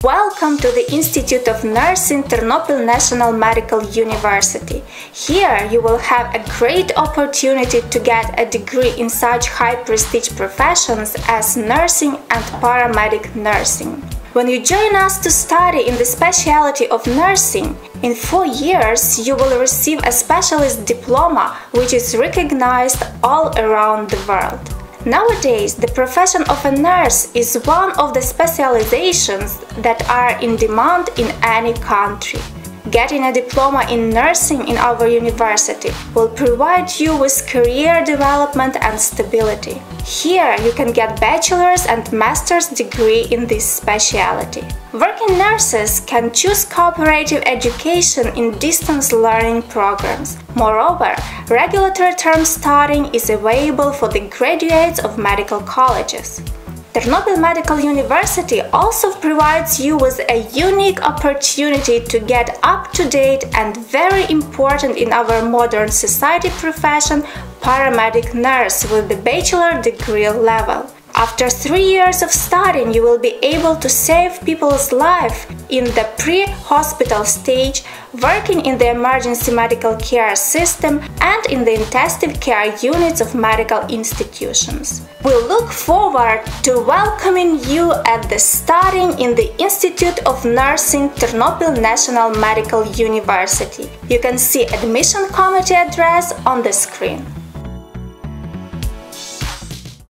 Welcome to the Institute of Nursing, Ternopil National Medical University. Here you will have a great opportunity to get a degree in such high-prestige professions as nursing and paramedic nursing. When you join us to study in the specialty of nursing, in 4 years you will receive a specialist diploma which is recognized all around the world. Nowadays, the profession of a nurse is one of the specializations that are in demand in any country. Getting a diploma in nursing in our university will provide you with career development and stability. Here you can get bachelor's and master's degree in this specialty. Working nurses can choose cooperative education in distance learning programs. Moreover, regulatory term studying is available for the graduates of medical colleges. Ternopil Medical University also provides you with a unique opportunity to get up-to-date and very important in our modern society profession, paramedic nurse with the bachelor degree level. After 3 years of studying, you will be able to save people's life in the pre-hospital stage, working in the emergency medical care system and in the intensive care units of medical institutions. We look forward to welcoming you at the studying in the Institute of Nursing, Ternopil National Medical University. You can see admission committee address on the screen.